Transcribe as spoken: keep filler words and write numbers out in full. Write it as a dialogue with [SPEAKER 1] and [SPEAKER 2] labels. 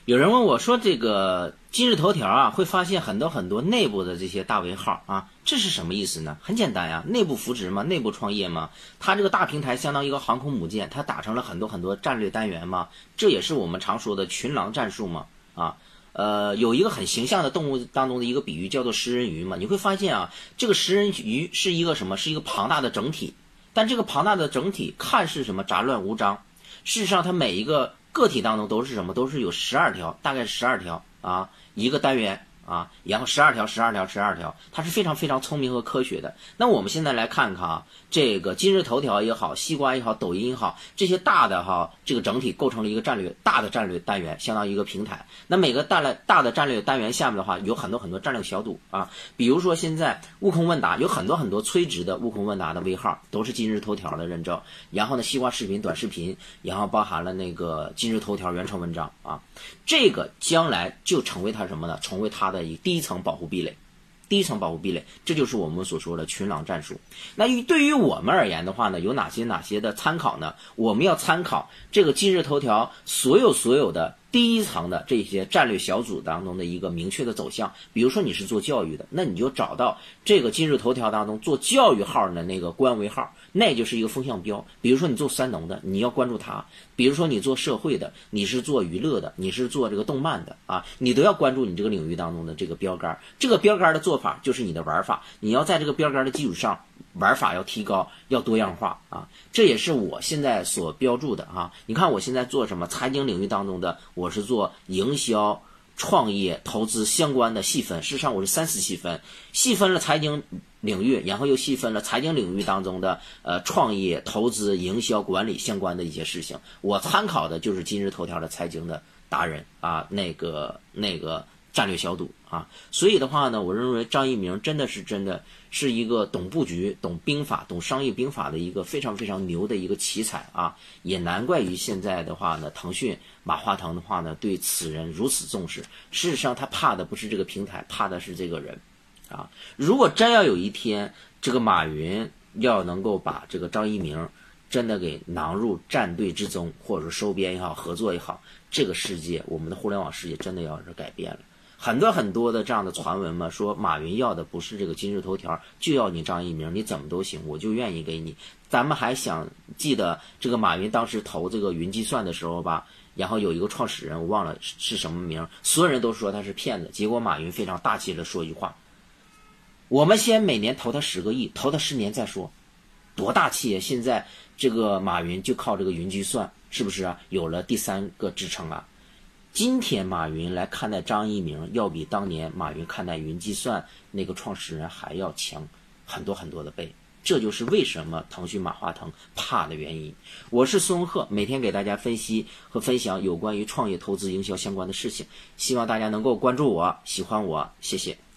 [SPEAKER 1] 有人问我说，这个今日头条啊，会发现很多很多内部的这些大 V 号啊，这是什么意思呢？很简单呀，内部扶植嘛，内部创业嘛。它这个大平台相当于一个航空母舰，它打成了很多很多战略单元嘛，这也是我们常说的群狼战术嘛。啊，呃，有一个很形象的动物当中的一个比喻叫做食人鱼嘛。你会发现啊，这个食人鱼是一个什么？是一个庞大的整体，但这个庞大的整体看似什么杂乱无章，事实上它每一个个体当中都是什么？都是有十二条，大概十二条啊，一个单元啊，然后十二条、十二条、十二条，它是非常非常聪明和科学的。那我们现在来看看啊，这个今日头条也好，西瓜也好，抖音也好，这些大的哈，这个整体构成了一个战略大的战略单元，相当于一个平台。那每个大的大的战略单元下面的话，有很多很多战略小组啊，比如说现在悟空问答有很多很多垂直的悟空问答的微号，都是今日头条的认证。然后呢，西瓜视频、短视频，然后包含了那个今日头条原创文章啊，这个将来就成为它什么呢？成为它的一第一层保护壁垒。第一层保护壁垒，这就是我们所说的群狼战术。那对于我们而言的话呢，有哪些哪些的参考呢？我们要参考这个今日头条所有所有的第一层的这些战略小组当中的一个明确的走向。比如说你是做教育的，那你就找到这个今日头条当中做教育号的那个官微号，那就是一个风向标。比如说你做三农的，你要关注它；比如说你做社会的，你是做娱乐的，你是做这个动漫的啊，你都要关注你这个领域当中的这个标杆。这个标杆的做法就是你的玩法，你要在这个标杆的基础上，玩法要提高，要多样化啊。这也是我现在所标注的啊。你看我现在做什么？财经领域当中的，我是做营销、创业、投资相关的细分。事实上我是三次细分，细分了财经领域，然后又细分了财经领域当中的呃创业、投资、营销、管理相关的一些事情。我参考的就是今日头条的财经的达人啊，那个那个战略小组啊。所以的话呢，我认为张一鸣真的是真的是一个懂布局、懂兵法、懂商业兵法的一个非常非常牛的一个奇才啊。也难怪于现在的话呢，腾讯马化腾的话呢对此人如此重视。事实上他怕的不是这个平台，怕的是这个人啊。如果真要有一天这个马云要能够把这个张一鸣真的给囊入战队之中，或者收编也好，合作也好，这个世界，我们的互联网世界真的要是改变了。很多很多的这样的传闻嘛，说马云要的不是这个今日头条，就要你张一鸣，你怎么都行，我就愿意给你。咱们还想记得这个马云当时投这个云计算的时候吧，然后有一个创始人我忘了是什么名，所有人都说他是骗子，结果马云非常大气的说一句话：我们先每年投他十个亿，投他十年再说。多大气啊！现在这个马云就靠这个云计算，是不是啊？有了第三个支撑啊。今天马云来看待张一鸣，要比当年马云看待云计算那个创始人还要强很多很多的倍。这就是为什么腾讯马化腾怕的原因。我是孙文鹤，每天给大家分析和分享有关于创业、投资、营销相关的事情，希望大家能够关注我，喜欢我，谢谢。